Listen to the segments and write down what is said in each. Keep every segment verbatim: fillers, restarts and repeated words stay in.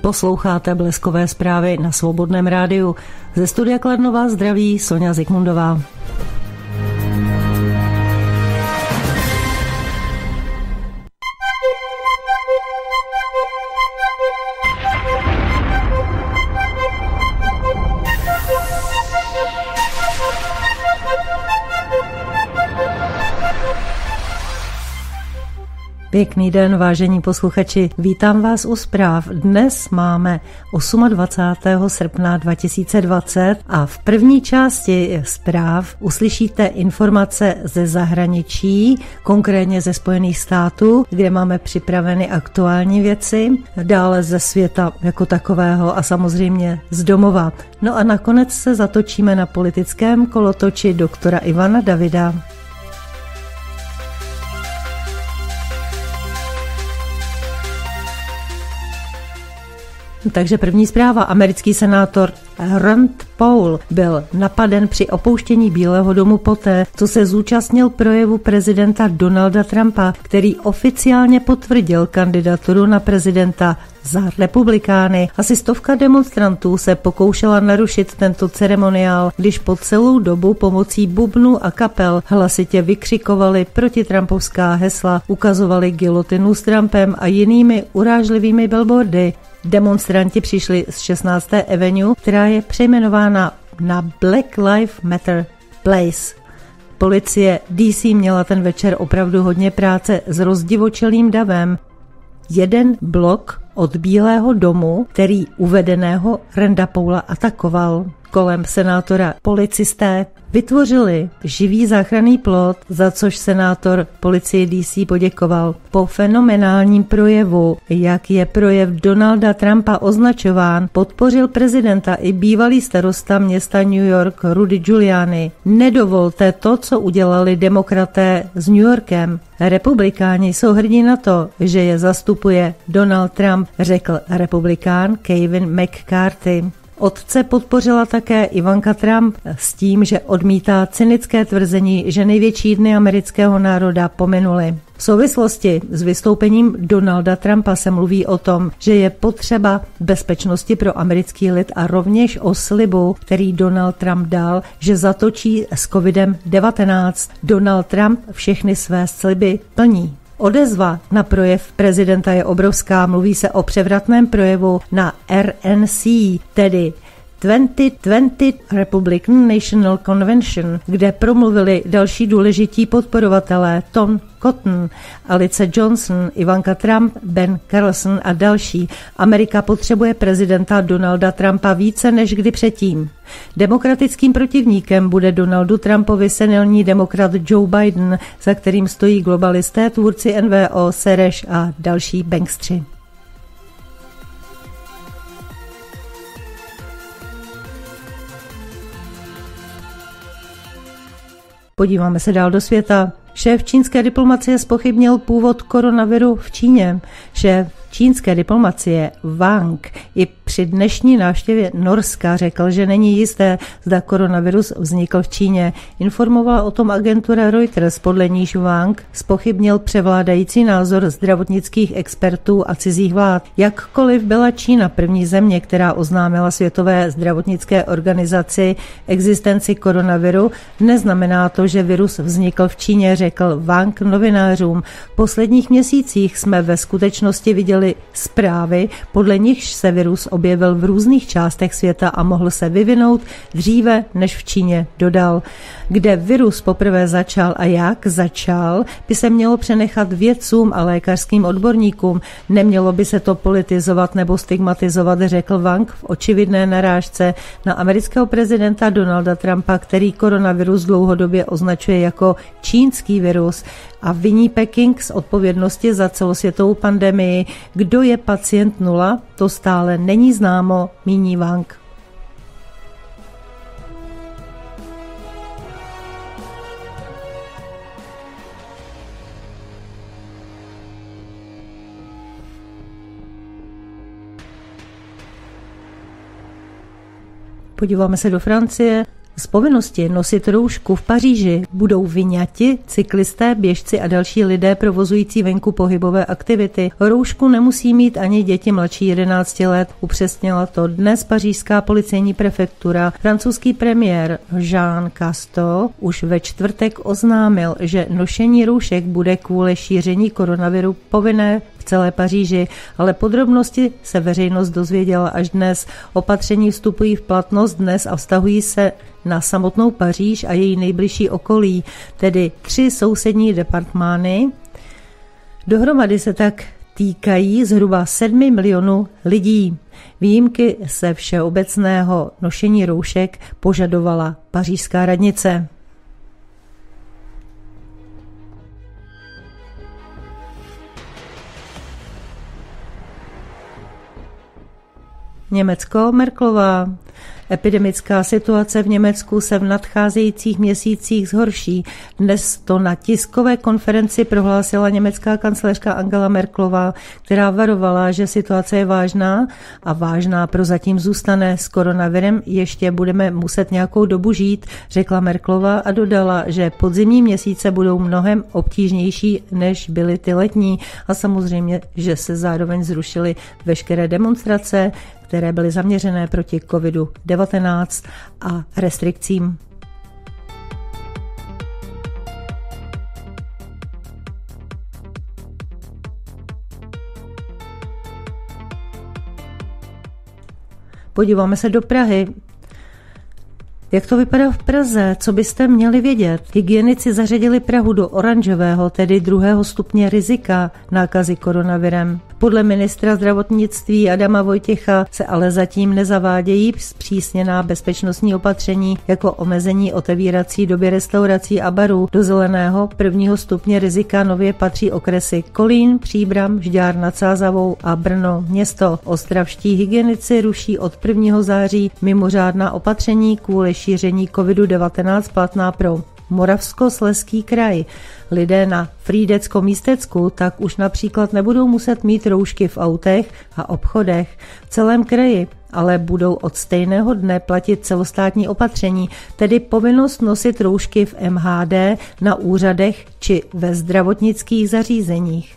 Posloucháte Bleskové zprávy na Svobodném rádiu. Ze studia Kladno vás zdraví Soňa Zikmundová. Pěkný den, vážení posluchači, vítám vás u zpráv. Dnes máme dvacátého osmého srpna dva tisíce dvacet a v první části zpráv uslyšíte informace ze zahraničí, konkrétně ze Spojených států, kde máme připraveny aktuální věci, dále ze světa jako takového a samozřejmě z domova. No a nakonec se zatočíme na politickém kolotoči doktora Ivana Davida. Takže první zpráva. Americký senátor Rand Paul byl napaden při opouštění Bílého domu poté, co se zúčastnil projevu prezidenta Donalda Trumpa, který oficiálně potvrdil kandidaturu na prezidenta za republikány. Asi stovka demonstrantů se pokoušela narušit tento ceremoniál, když po celou dobu pomocí bubnů a kapel hlasitě vykřikovali protitrampovská hesla, ukazovali gilotinu s Trumpem a jinými urážlivými billboardy. Demonstranti přišli z šestnácté Avenue, která je přejmenována na Black Lives Matter Place. Policie D C měla ten večer opravdu hodně práce s rozdivočelým davem. Jeden blok od Bílého domu, který uvedeného Randa Paula atakoval. Kolem senátora policisté vytvořili živý záchranný plot, za což senátor policii D C poděkoval. Po fenomenálním projevu, jak je projev Donalda Trumpa označován, podpořil prezidenta i bývalý starosta města New York Rudy Giuliani. Nedovolte to, co udělali demokraté s New Yorkem. Republikáni jsou hrdí na to, že je zastupuje Donald Trump, řekl republikán Kevin McCarthy. Otce podpořila také Ivanka Trump s tím, že odmítá cynické tvrzení, že největší dny amerického národa pominuly. V souvislosti s vystoupením Donalda Trumpa se mluví o tom, že je potřeba bezpečnosti pro americký lid a rovněž o slibu, který Donald Trump dal, že zatočí s covidem devatenáct. Donald Trump všechny své sliby plní. Odezva na projev prezidenta je obrovská, mluví se o převratném projevu na R N C, tedy dvacet dvacet Republican National Convention, kde promluvili další důležití podporovatelé Tom Cotton, Alice Johnson, Ivanka Trump, Ben Carlson a další. Amerika potřebuje prezidenta Donalda Trumpa více než kdy předtím. Demokratickým protivníkem bude Donaldu Trumpovi senilní demokrat Joe Biden, za kterým stojí globalisté, tvůrci N V O, Sereš a další bankstři. Podíváme se dál do světa. Šéf čínské diplomacie zpochybnil původ koronaviru v Číně. Šéf čínské diplomacie Wang i při dnešní návštěvě Norska řekl, že není jisté, zda koronavirus vznikl v Číně. Informovala o tom agentura Reuters, podle níž Wang zpochybnil převládající názor zdravotnických expertů a cizích vlád. Jakkoliv byla Čína první země, která oznámila Světové zdravotnické organizaci existenci koronaviru, neznamená to, že virus vznikl v Číně, řekl Wang novinářům. V posledních měsících jsme ve skutečnosti viděli zprávy, podle nichž se virus objevil v různých částech světa a mohl se vyvinout dříve než v Číně, dodal. Kde virus poprvé začal a jak začal, by se mělo přenechat vědcům a lékařským odborníkům. Nemělo by se to politizovat nebo stigmatizovat, řekl Wang v očividné narážce na amerického prezidenta Donalda Trumpa, který koronavirus dlouhodobě označuje jako čínský virus a viní Peking z odpovědnosti za celosvětovou pandemii. Kdo je pacient nula, to stále není známo, míní Wang. Podíváme se do Francie. Z povinnosti nosit roušku v Paříži budou vyňati cyklisté, běžci a další lidé provozující venku pohybové aktivity. Roušku nemusí mít ani děti mladší jedenácti let. Upřesnila to dnes pařížská policejní prefektura. Francouzský premiér Jean Castex už ve čtvrtek oznámil, že nošení roušek bude kvůli šíření koronaviru povinné v celé Paříži, ale podrobnosti se veřejnost dozvěděla až dnes. Opatření vstupují v platnost dnes a vztahují se na samotnou Paříž a její nejbližší okolí, tedy tři sousední departmány. Dohromady se tak týkají zhruba sedmi milionů lidí. Výjimky se všeobecného nošení roušek požadovala pařížská radnice. Německo, Merkelová. Epidemická situace v Německu se v nadcházejících měsících zhorší. Dnes to na tiskové konferenci prohlásila německá kancléřka Angela Merkelová, která varovala, že situace je vážná a vážná prozatím zůstane. S koronavirem ještě budeme muset nějakou dobu žít, řekla Merkelová a dodala, že podzimní měsíce budou mnohem obtížnější, než byly ty letní a samozřejmě, že se zároveň zrušily veškeré demonstrace, které byly zaměřené proti kovidu devatenáct a restrikcím. Podíváme se do Prahy. Jak to vypadá v Praze? Co byste měli vědět? Hygienici zařadili Prahu do oranžového, tedy druhého stupně rizika nákazy koronavirem. Podle ministra zdravotnictví Adama Vojtěcha se ale zatím nezavádějí zpřísněná bezpečnostní opatření jako omezení otevírací doby restaurací a barů. Do zeleného prvního stupně rizika nově patří okresy Kolín, Příbram, Žďár nad Sázavou a Brno město. Ostravští hygienici ruší od prvního září mimořádná opatření kvůli šíření kovidu devatenáct platná pro Moravskoslezský kraj. Lidé na Frýdecko-Místecku tak už například nebudou muset mít roušky v autech a obchodech. V celém kraji ale budou od stejného dne platit celostátní opatření, tedy povinnost nosit roušky v M H D, na úřadech či ve zdravotnických zařízeních.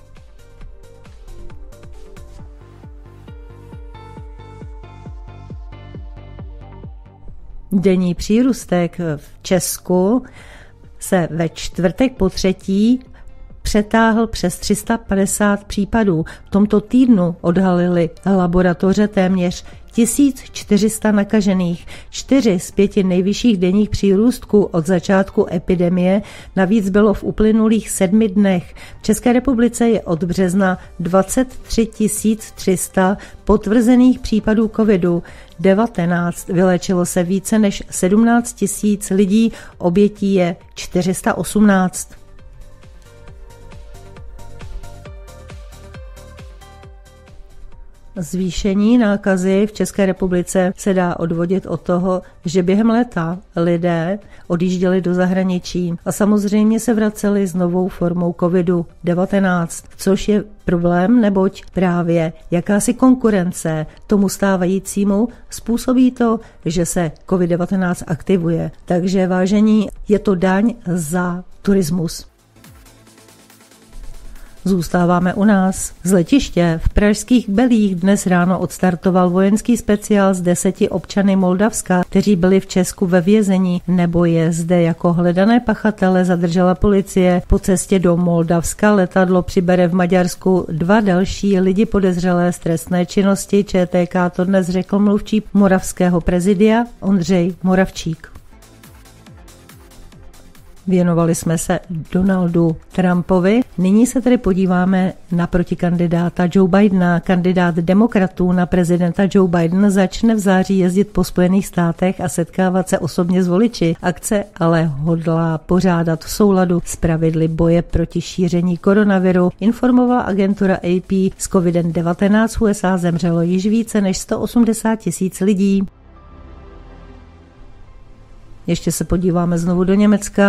Denní přírůstek v Česku se ve čtvrtek po třetí přetáhl přes tři sta padesát případů. V tomto týdnu odhalili laboratoře téměř tisíc čtyři sta nakažených. Čtyři z pěti nejvyšších denních přírůstků od začátku epidemie navíc bylo v uplynulých sedmi dnech. V České republice je od března dvacet tři tisíc tři sta potvrzených případů covidu devatenáct. Vylečilo se více než sedmnáct tisíc lidí, obětí je čtyři sta osmnáct. Zvýšení nákazy v České republice se dá odvodit od toho, že během léta lidé odjížděli do zahraničí a samozřejmě se vraceli s novou formou covidu devatenáct, což je problém, neboť právě jakási konkurence tomu stávajícímu způsobí to, že se covid devatenáct aktivuje. Takže vážení, je to daň za turismus. Zůstáváme u nás. Z letiště v pražských Belích dnes ráno odstartoval vojenský speciál s deseti občany Moldavska, kteří byli v Česku ve vězení, nebo je zde jako hledané pachatele zadržela policie. Po cestě do Moldavska letadlo přibere v Maďarsku dva další lidi podezřelé z trestné činnosti. Č T K to dnes řekl mluvčí moravského prezidia Ondřej Moravčík. Věnovali jsme se Donaldu Trumpovi. Nyní se tedy podíváme na protikandidáta Joe Bidena. Kandidát demokratů na prezidenta Joe Biden začne v září jezdit po Spojených státech a setkávat se osobně s voliči. Akce ale hodlá pořádat v souladu s pravidly boje proti šíření koronaviru. Informovala agentura A P, s covidem devatenáct v U S A zemřelo již více než sto osmdesát tisíc lidí. Ještě se podíváme znovu do Německa.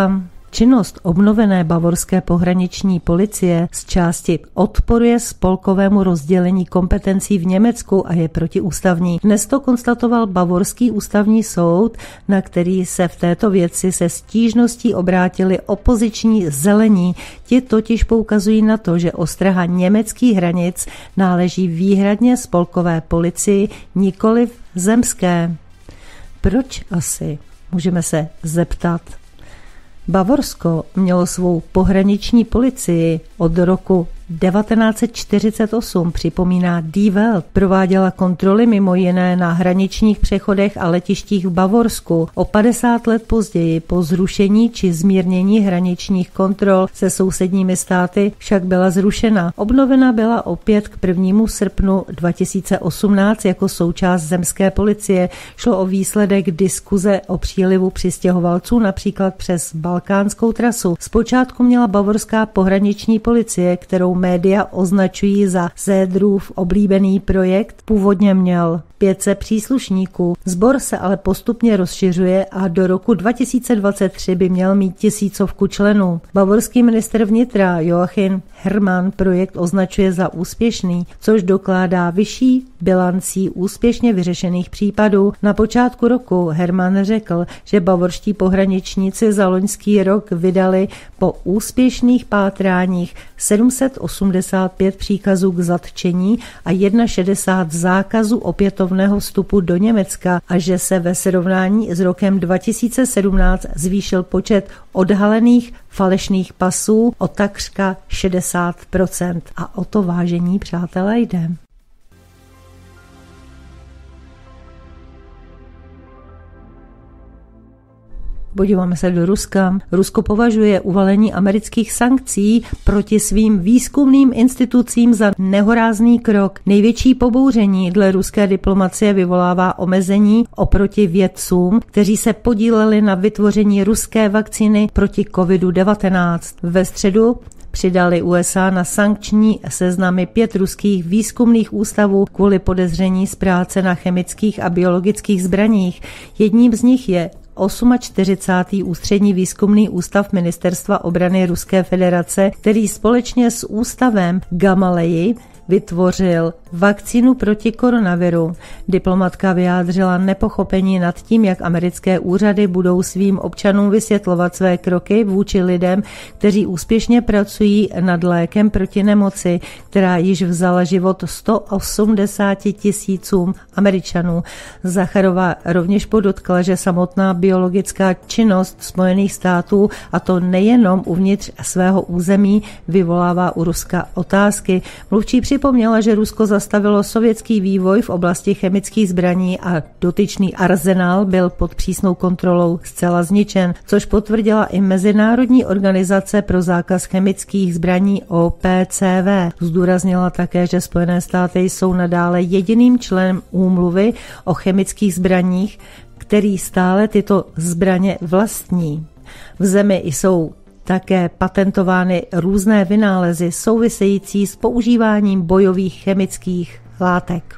Činnost obnovené bavorské pohraniční policie z části odporuje spolkovému rozdělení kompetencí v Německu a je protiústavní. Dnes to konstatoval bavorský ústavní soud, na který se v této věci se stížností obrátili opoziční zelení. Ti totiž poukazují na to, že ostraha německých hranic náleží výhradně spolkové policii, nikoliv zemské. Proč asi? Můžeme se zeptat. Bavorsko mělo svou pohraniční policii od roku devatenáct set čtyřicet osm, připomíná Die Welt. Prováděla kontroly mimo jiné na hraničních přechodech a letištích v Bavorsku. O padesát let později, po zrušení či zmírnění hraničních kontrol se sousedními státy, však byla zrušena. Obnovena byla opět k prvnímu srpnu dva tisíce osmnáct jako součást zemské policie. Šlo o výsledek diskuze o přílivu přistěhovalců například přes balkánskou trasu. Zpočátku měla bavorská pohraniční policie, kterou média označují za Zédrův oblíbený projekt, původně měl pět set příslušníků. Sbor se ale postupně rozšiřuje a do roku dva tisíce dvacet tři by měl mít tisícovku členů. Bavorský ministr vnitra Joachim Herrmann projekt označuje za úspěšný, což dokládá vyšší bilancí úspěšně vyřešených případů. Na počátku roku Herrmann řekl, že bavorští pohraničníci za loňský rok vydali po úspěšných pátráních sedm set osmdesát pět příkazů k zatčení a šedesát jedna zákazů opětovného vstupu do Německa a že se ve srovnání s rokem dva tisíce sedmnáct zvýšil počet odhalených falešných pasů o takřka šedesát procent. A o to, vážení přátelé, jde. Podíváme se do Ruska. Rusko považuje uvalení amerických sankcí proti svým výzkumným institucím za nehorázný krok. Největší pobouření dle ruské diplomacie vyvolává omezení oproti vědcům, kteří se podíleli na vytvoření ruské vakcíny proti kovidu devatenáct. Ve středu přidali U S A na sankční seznamy pět ruských výzkumných ústavů kvůli podezření z práce na chemických a biologických zbraních. Jedním z nich je čtyřicátý osmý ústřední výzkumný ústav Ministerstva obrany Ruské federace, který společně s ústavem Gamaleji vytvořil vakcínu proti koronaviru. Diplomatka vyjádřila nepochopení nad tím, jak americké úřady budou svým občanům vysvětlovat své kroky vůči lidem, kteří úspěšně pracují nad lékem proti nemoci, která již vzala život sto osmdesáti tisícům Američanů. Zacharová rovněž podotkla, že samotná biologická činnost Spojených států, a to nejenom uvnitř svého území, vyvolává u Ruska otázky. Mluvčí připomněla, že Rusko zastavilo sovětský vývoj v oblasti chemických zbraní a dotyčný arzenál byl pod přísnou kontrolou zcela zničen, což potvrdila i Mezinárodní organizace pro zákaz chemických zbraní O P C V. Zdůraznila také, že Spojené státy jsou nadále jediným členem úmluvy o chemických zbraních, který stále tyto zbraně vlastní. V zemi jsou také patentovány různé vynálezy související s používáním bojových chemických látek.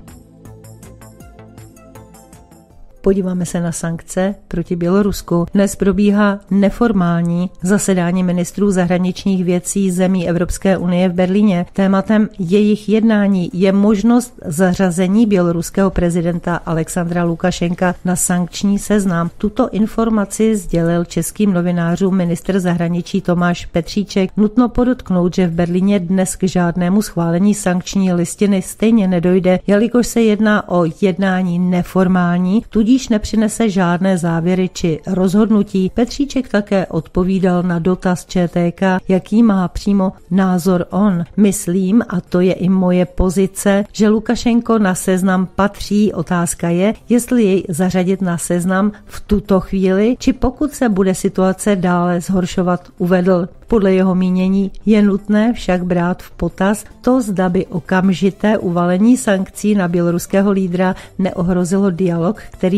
Podíváme se na sankce proti Bělorusku. Dnes probíhá neformální zasedání ministrů zahraničních věcí zemí Evropské unie v Berlíně. Tématem jejich jednání je možnost zařazení běloruského prezidenta Alexandra Lukašenka na sankční seznam. Tuto informaci sdělil českým novinářům ministr zahraničí Tomáš Petříček. Nutno podotknout, že v Berlíně dnes k žádnému schválení sankční listiny stejně nedojde, jelikož se jedná o jednání neformální, tudíž nepřinese žádné závěry či rozhodnutí. Petříček také odpovídal na dotaz Č T K, jaký má přímo názor on. Myslím, a to je i moje pozice, že Lukašenko na seznam patří. Otázka je, jestli jej zařadit na seznam v tuto chvíli, či pokud se bude situace dále zhoršovat, uvedl. Podle jeho mínění je nutné však brát v potaz to, zda by okamžité uvalení sankcí na běloruského lídra neohrozilo dialog, který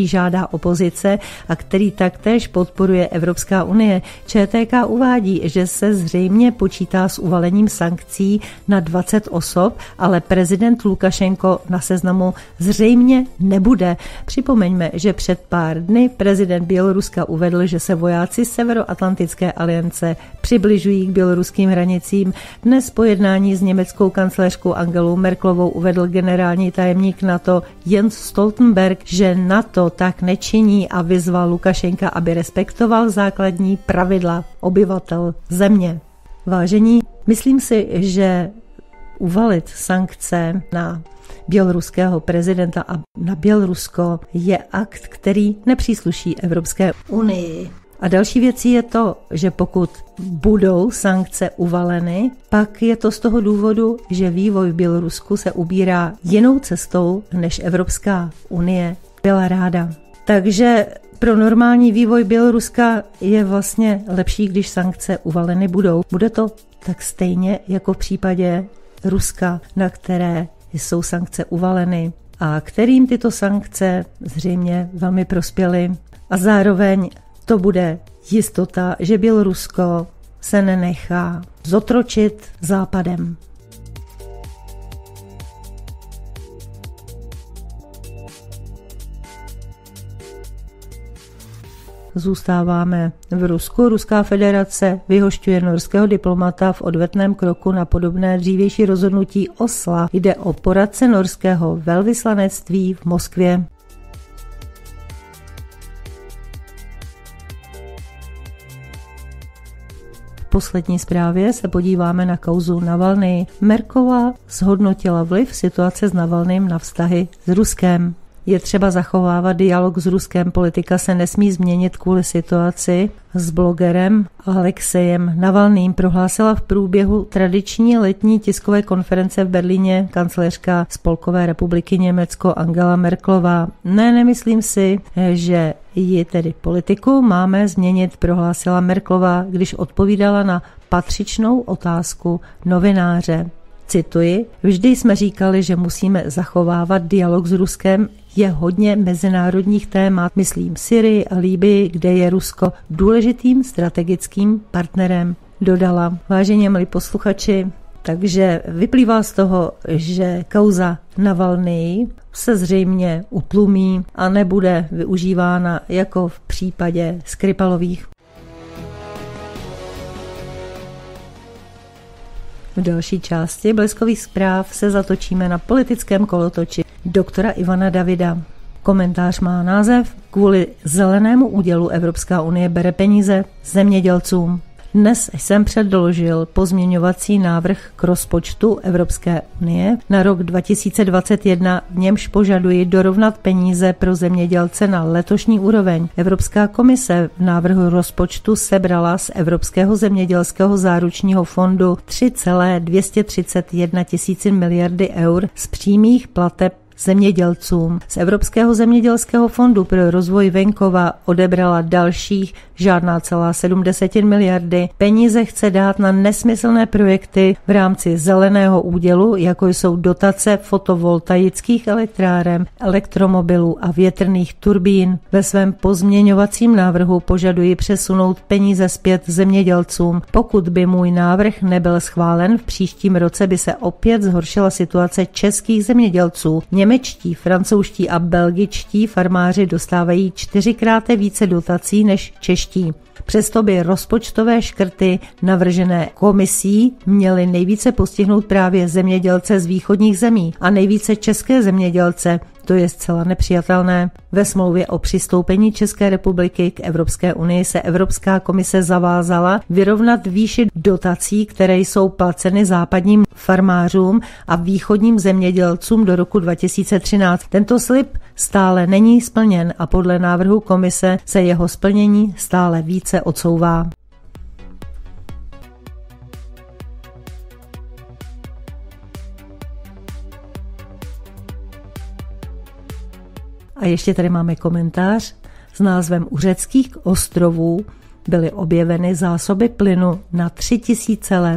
který žádá opozice a který taktéž podporuje Evropská unie. Č T K uvádí, že se zřejmě počítá s uvalením sankcí na dvacet osob, ale prezident Lukašenko na seznamu zřejmě nebude. Připomeňme, že před pár dny prezident Běloruska uvedl, že se vojáci Severoatlantické aliance přibližují k běloruským hranicím. Dnes po jednání s německou kancléřkou Angelou Merkelovou uvedl generální tajemník NATO Jens Stoltenberg, že NATO tak nečiní a vyzval Lukašenka, aby respektoval základní pravidla obyvatel země. Vážení, myslím si, že uvalit sankce na běloruského prezidenta a na Bělorusko je akt, který nepřísluší Evropské unii. A další věcí je to, že pokud budou sankce uvaleny, pak je to z toho důvodu, že vývoj v Bělorusku se ubírá jinou cestou, než Evropská unie byla ráda. Takže pro normální vývoj Běloruska je vlastně lepší, když sankce uvaleny budou. Bude to tak stejně jako v případě Ruska, na které jsou sankce uvaleny a kterým tyto sankce zřejmě velmi prospěly. A zároveň to bude jistota, že Bělorusko se nenechá zotročit Západem. Zůstáváme v Rusku. Ruská federace vyhošťuje norského diplomata v odvetném kroku na podobné dřívější rozhodnutí Osla. Jde o poradce norského velvyslanectví v Moskvě. V poslední zprávě se podíváme na kauzu Navalny. Merkelová zhodnotila vliv situace s Navalným na vztahy s Ruskem. Je třeba zachovávat dialog s Ruskem, politika se nesmí změnit kvůli situaci s blogerem Alexejem Navalným, prohlásila v průběhu tradiční letní tiskové konference v Berlíně kancléřka Spolkové republiky Německo Angela Merkelová. Ne, nemyslím si, že ji tedy politiku máme změnit, prohlásila Merkelová, když odpovídala na patřičnou otázku novináře. Cituji, vždy jsme říkali, že musíme zachovávat dialog s Ruskem, je hodně mezinárodních témat, myslím Syrii a Libyi, kde je Rusko důležitým strategickým partnerem, dodala. Vážení milí posluchači, takže vyplývá z toho, že kauza Navalny se zřejmě utlumí a nebude využívána jako v případě Skripalových. V další části Bleskových zpráv se zatočíme na politickém kolotoči doktora Ivana Davida. Komentář má název Kvůli zelenému údělu Evropská unie bere peníze zemědělcům. Dnes jsem předložil pozměňovací návrh k rozpočtu Evropské unie na rok dva tisíce dvacet jedna, v němž požaduji dorovnat peníze pro zemědělce na letošní úroveň. Evropská komise v návrhu rozpočtu sebrala z Evropského zemědělského záručního fondu tři celé dvě stě třicet jedna tisíc miliardy eur z přímých plateb zemědělcům. Z Evropského zemědělského fondu pro rozvoj venkova odebrala dalších žádná celá sedm desetin miliardy. Peníze chce dát na nesmyslné projekty v rámci zeleného údělu, jako jsou dotace fotovoltaických elektráren, elektromobilů a větrných turbín. Ve svém pozměňovacím návrhu požaduji přesunout peníze zpět zemědělcům. Pokud by můj návrh nebyl schválen, v příštím roce by se opět zhoršila situace českých zemědělců. Němečtí, francouzští a belgičtí farmáři dostávají čtyřikrát více dotací než čeští. Přesto by rozpočtové škrty navržené komisí měly nejvíce postihnout právě zemědělce z východních zemí a nejvíce české zemědělce. To je zcela nepřijatelné. Ve smlouvě o přistoupení České republiky k Evropské unii se Evropská komise zavázala vyrovnat výši dotací, které jsou placeny západním farmářům a východním zemědělcům do roku dva tisíce třináct. Tento slib stále není splněn a podle návrhu komise se jeho splnění stále více odsouvá. A ještě tady máme komentář s názvem U řeckých ostrovů byly objeveny zásoby plynu na tři tisíce let.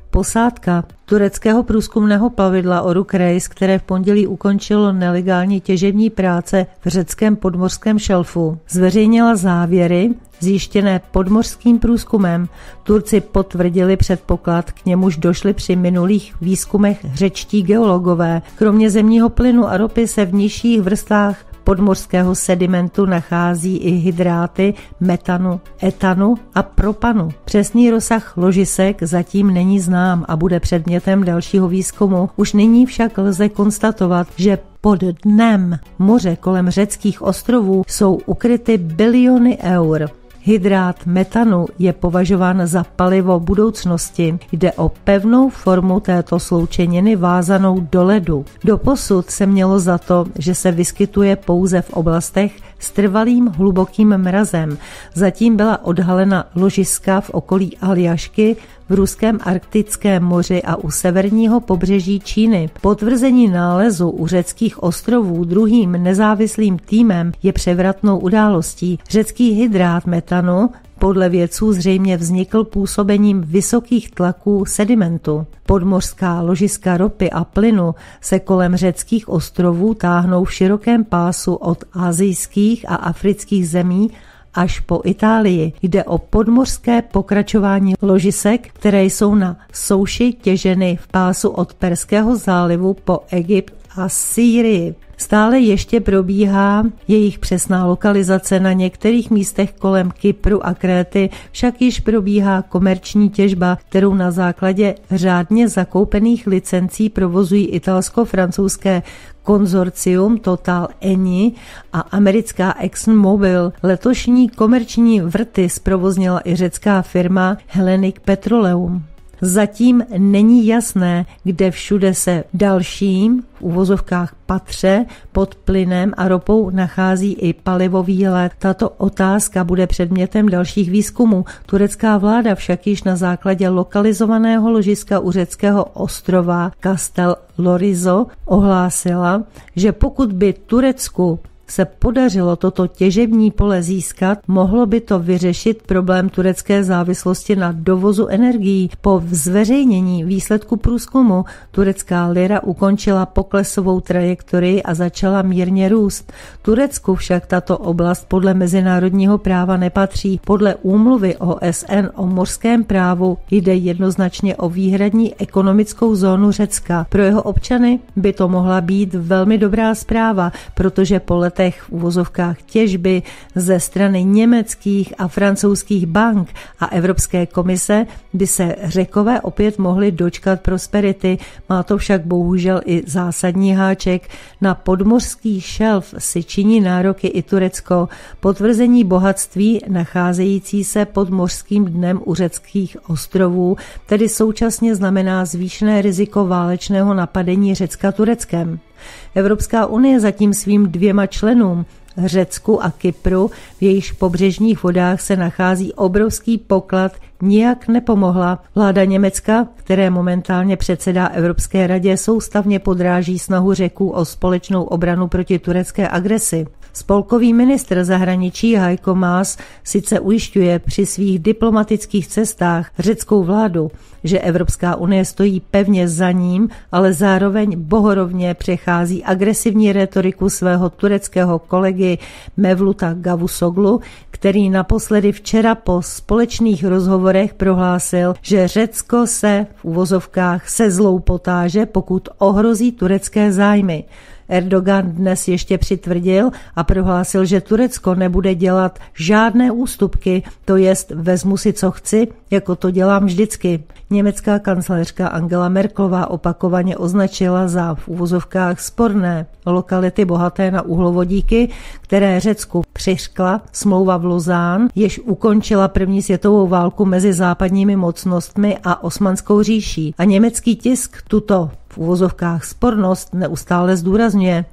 Posádka tureckého průzkumného plavidla Oruk Reis, které v pondělí ukončilo nelegální těžební práce v řeckém podmořském šelfu, zveřejnila závěry zjištěné podmořským průzkumem. Turci potvrdili předpoklad, k němuž došli při minulých výzkumech řečtí geologové. Kromě zemního plynu a ropy se v nižších vrstvách podmořského sedimentu nachází i hydráty metanu, etanu a propanu. Přesný rozsah ložisek zatím není znám a bude předmětem dalšího výzkumu. Už nyní však lze konstatovat, že pod dnem moře kolem řeckých ostrovů jsou ukryty biliony eur. Hydrát metanu je považován za palivo budoucnosti. Jde o pevnou formu této sloučeniny vázanou do ledu. Doposud se mělo za to, že se vyskytuje pouze v oblastech s trvalým hlubokým mrazem. Zatím byla odhalena ložiska v okolí Aljašky, v ruském arktickém moři a u severního pobřeží Číny. Potvrzení nálezu u řeckých ostrovů druhým nezávislým týmem je převratnou událostí. Řecký hydrát metanu podle vědců zřejmě vznikl působením vysokých tlaků sedimentu. Podmořská ložiska ropy a plynu se kolem řeckých ostrovů táhnou v širokém pásu od asijských a afrických zemí až po Itálii. Jde o podmořské pokračování ložisek, které jsou na souši těženy v pásu od Perského zálivu po Egypt a Sýrii. Stále ještě probíhá jejich přesná lokalizace, na některých místech kolem Kypru a Kréty však již probíhá komerční těžba, kterou na základě řádně zakoupených licencí provozují italsko-francouzské konzorcium Total Eni a americká ExxonMobil. Letošní komerční vrty zprovoznila i řecká firma Hellenic Petroleum. Zatím není jasné, kde všude se dalším v uvozovkách patře pod plynem a ropou nachází i palivový led. Tato otázka bude předmětem dalších výzkumů. Turecká vláda však již na základě lokalizovaného ložiska u řeckého ostrova Castel Lorizo ohlásila, že pokud by Turecku se podařilo toto těžební pole získat, mohlo by to vyřešit problém turecké závislosti na dovozu energií. Po zveřejnění výsledku průzkumu turecká lira ukončila poklesovou trajektorii a začala mírně růst. Turecku však tato oblast podle mezinárodního práva nepatří. Podle úmluvy O S N o mořském právu jde jednoznačně o výhradní ekonomickou zónu Řecka. Pro jeho občany by to mohla být velmi dobrá zpráva, protože po letech v uvozovkách těžby ze strany německých a francouzských bank a Evropské komise by se Řekové opět mohli dočkat prosperity. Má to však bohužel i zásadní háček. Na podmořský šelf si činí nároky i Turecko. Potvrzení bohatství nacházející se pod mořským dnem u řeckých ostrovů tedy současně znamená zvýšené riziko válečného napadení Řecka Tureckem. Evropská unie zatím svým dvěma členům, Řecku a Kypru, v jejichž pobřežních vodách se nachází obrovský poklad, nijak nepomohla. Vláda Německa, které momentálně předsedá Evropské radě, soustavně podráží snahu Řeků o společnou obranu proti turecké agresi. Spolkový ministr zahraničí Heiko Maas sice ujišťuje při svých diplomatických cestách řeckou vládu, že Evropská unie stojí pevně za ním, ale zároveň bohorovně přechází agresivní retoriku svého tureckého kolegy Mevluta Cavusoglu, který naposledy včera po společných rozhovorech prohlásil, že Řecko se v uvozovkách se zlou potáže, pokud ohrozí turecké zájmy. Erdogan dnes ještě přitvrdil a prohlásil, že Turecko nebude dělat žádné ústupky, to jest vezmu si co chci, jako to dělám vždycky. Německá kancléřka Angela Merkelová opakovaně označila za v uvozovkách sporné lokality bohaté na uhlovodíky, které Řecku přiřkla smlouva v Lausanne, jež ukončila první světovou válku mezi západními mocnostmi a Osmanskou říší. A německý tisk tuto v uvozovkách spornost neustále zdůrazňuje.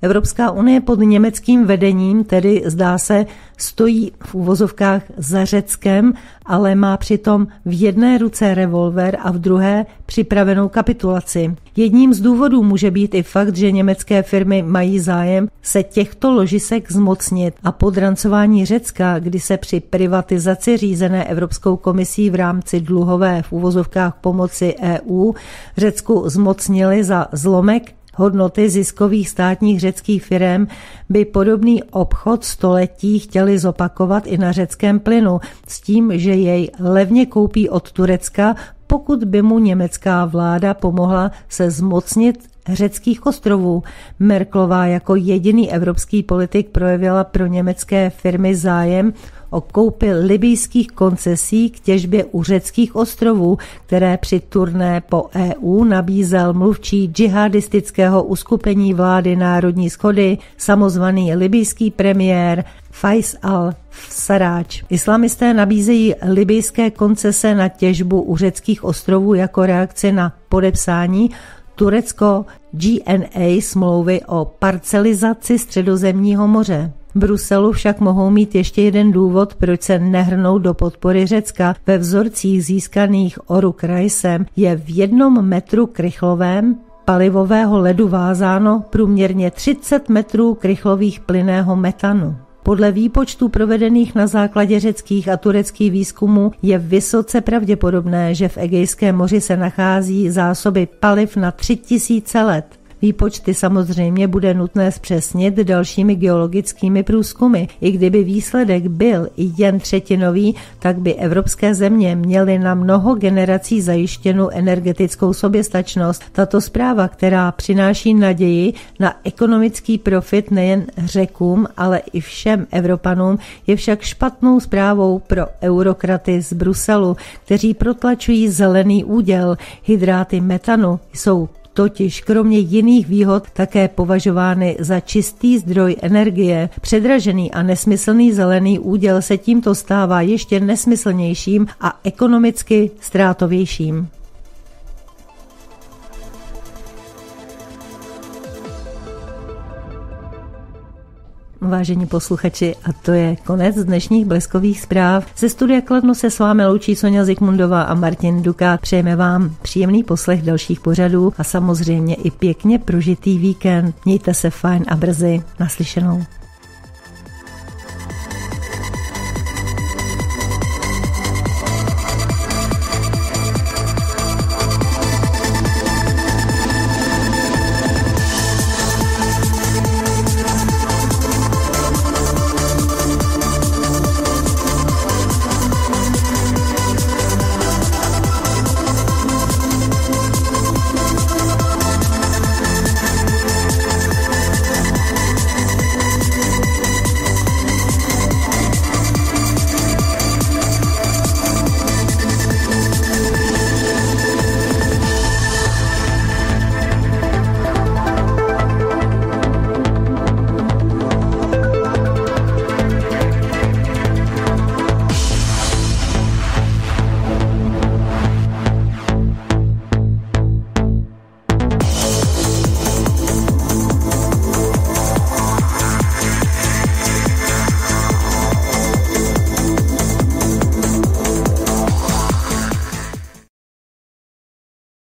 Evropská unie pod německým vedením tedy zdá se stojí v uvozovkách za Řeckem, ale má přitom v jedné ruce revolver a v druhé připravenou kapitulaci. Jedním z důvodů může být i fakt, že německé firmy mají zájem se těchto ložisek zmocnit a podrancování Řecka, kdy se při privatizaci řízené Evropskou komisí v rámci dluhové v uvozovkách pomoci E U Řecku zmocnili za zlomek hodnoty ziskových státních řeckých firem, by podobný obchod století chtěli zopakovat i na řeckém plynu s tím, že jej levně koupí od Turecka, pokud by mu německá vláda pomohla se zmocnit řeckých ostrovů. Merkelová jako jediný evropský politik projevila pro německé firmy zájem o koupi libyjských koncesí k těžbě u řeckých ostrovů, které při turné po E U nabízel mluvčí džihadistického uskupení vlády národní shody, samozvaný libyjský premiér Faiz al-Sarraj. Islamisté nabízejí libyjské koncese na těžbu u řeckých ostrovů jako reakci na podepsání Turecko G N A smlouvy o parcelizaci Středozemního moře. V Bruselu však mohou mít ještě jeden důvod, proč se nehrnou do podpory Řecka. Ve vzorcích získaných Oruk Raisem je v jednom metru krychlovém palivového ledu vázáno průměrně třicet metrů krychlových plynného metanu. Podle výpočtů provedených na základě řeckých a tureckých výzkumů je vysoce pravděpodobné, že v Egejském moři se nachází zásoby paliv na tři tisíce let. Výpočty samozřejmě bude nutné zpřesnit dalšími geologickými průzkumy. I kdyby výsledek byl jen třetinový, tak by evropské země měly na mnoho generací zajištěnou energetickou soběstačnost. Tato zpráva, která přináší naději na ekonomický profit nejen Řekům, ale i všem Evropanům, je však špatnou zprávou pro eurokraty z Bruselu, kteří protlačují zelený úděl. Hydráty metanu jsou totiž kromě jiných výhod také považovány za čistý zdroj energie. Předražený a nesmyslný zelený úděl se tímto stává ještě nesmyslnějším a ekonomicky ztrátovějším. Vážení posluchači, a to je konec dnešních bleskových zpráv. Ze studia Kladno se s vámi loučí Sonja Zikmundová a Martin Dukát. Přejeme vám příjemný poslech dalších pořadů a samozřejmě i pěkně prožitý víkend. Mějte se fajn a brzy. Naslyšenou.